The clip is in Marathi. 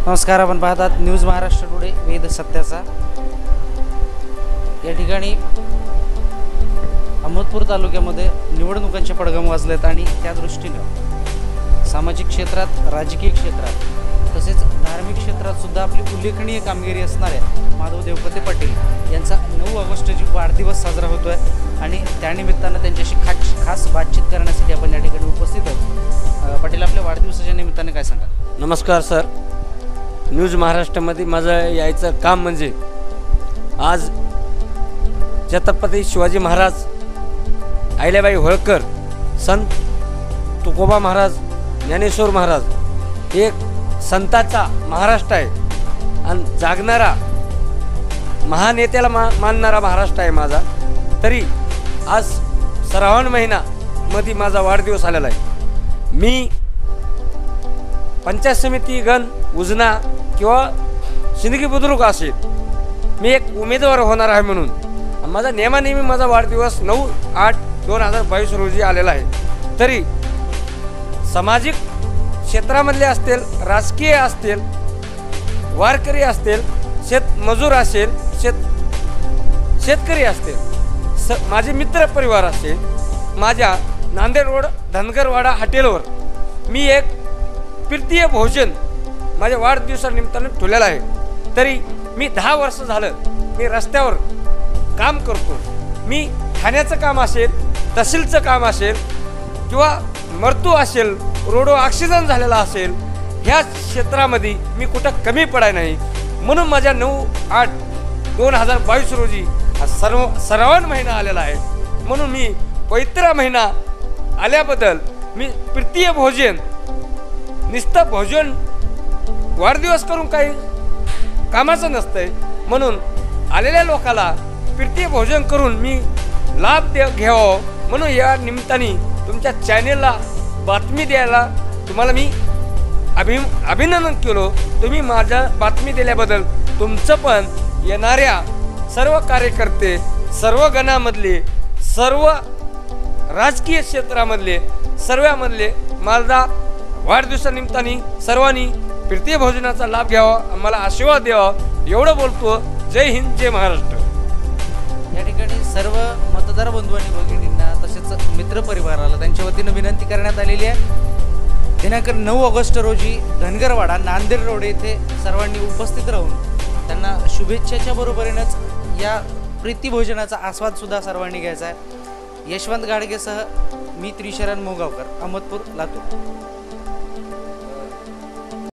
नमस्कार, आपण पाहतात न्यूज महाराष्ट्र टुडे वेद सत्याचा। या ठिकाणी अहमदपूर तालुक्यामध्ये निवडणुकांचे पडघम वाजलेत आणि त्या दृष्टीने सामाजिक क्षेत्रात, राजकीय क्षेत्रात तसेच धार्मिक क्षेत्रात सुद्धा आपली उल्लेखनीय कामगिरी असणाऱ्या माधव देवपते पाटील यांचा 9 ऑगस्टची वाढदिवस साजरा होतोय आणि त्यानिमित्ताने त्यांच्याशी खास बातचीत करण्यासाठी आपण या ठिकाणी उपस्थित आहोत। पाटील, आपल्या वाढदिवसाच्या निमित्ताने काय सांगा? नमस्कार सर। न्यूज महाराष्ट्रामध्ये माझं यायचं काम म्हणजे आज छत्रपती शिवाजी महाराज, अहिल्याबाई होळकर, संत तुकोबा महाराज, ज्ञानेश्वर महाराज एक संताचा महाराष्ट्र आहे आणि जागणारा महानेत्याला मानणारा महाराष्ट्र आहे माझा। तरी आज श्रावण महिन्यामध्ये माझा वाढदिवस आलेला आहे। मी पंचायत समिती गण उजना किंवा सिंदगी बुद्रुक असेल, मी एक उमेदवार होणार आहे म्हणून माझा नेमानेहमी माझा वाढदिवस 9/8/2022 रोजी आलेला आहे। तरी सामाजिक क्षेत्रामधले असतील, राजकीय असतील, वारकरी असतील, शेतमजूर असेल, शेतकरी असतील, माझे मित्र परिवार असेल, माझ्या नांदेड रोड धनगरवाडा हॉटेलवर मी एक प्रीतीय भोजन माझ्या वाढदिवसानिमित्ताने ठेवलेलं आहे। तरी मी 10 वर्ष झालं मी रस्त्यावर काम करतो। मी ठाण्याचं काम असेल, तहसीलचं काम असेल किंवा मरतू असेल, रोडवर ॲक्सिडेंट झालेला असेल, ह्या क्षेत्रामध्ये मी कुठं कमी पडाय नाही। म्हणून माझ्या 9/8/2022 रोजी हा श्रावण महिना आलेला आहे। म्हणून मी पवित्र महिना आल्याबद्दल मी प्रीतीय भोजन, नुसतं भोजन वाढदिवस करून काही कामाचं नसतंय, म्हणून आलेल्या लोकाला प्रीतीय भोजन करून मी लाभ घ्यावं म्हणून या निमित्ताने तुमच्या चॅनेलला बातमी द्यायला तुम्हाला मी अभिनंदन केलो। तुम्ही माझ्या बातमी दिल्याबद्दल तुमचं पण येणाऱ्या सर्व कार्यकर्ते, सर्व गणामधले, सर्व राजकीय क्षेत्रामधले, सर्वांमधले माझा वाढदिवसानिमित्ताने सर्वांनी प्रीतीय भोजनाचा लाभ घ्यावा, आम्हाला आशीर्वाद द्यावा, एवढं बोलतो। जय हिंद, जय महाराष्ट्र। या ठिकाणी सर्व मतदार बंधू आणि भगिनींना तसेच मित्रपरिवाराला त्यांच्या वतीनं विनंती करण्यात आलेली आहे। दिनांक 9 ऑगस्ट रोजी धनगरवाडा नांदेड रोड येथे सर्वांनी उपस्थित राहून त्यांना शुभेच्छाच्या बरोबरीनेच या प्रीती भोजनाचा आस्वाद सुद्धा सर्वांनी घ्यायचा आहे। यशवंत गाडगेसह मी त्रिशरण मोगावकर, अहमदपूर, लातूर।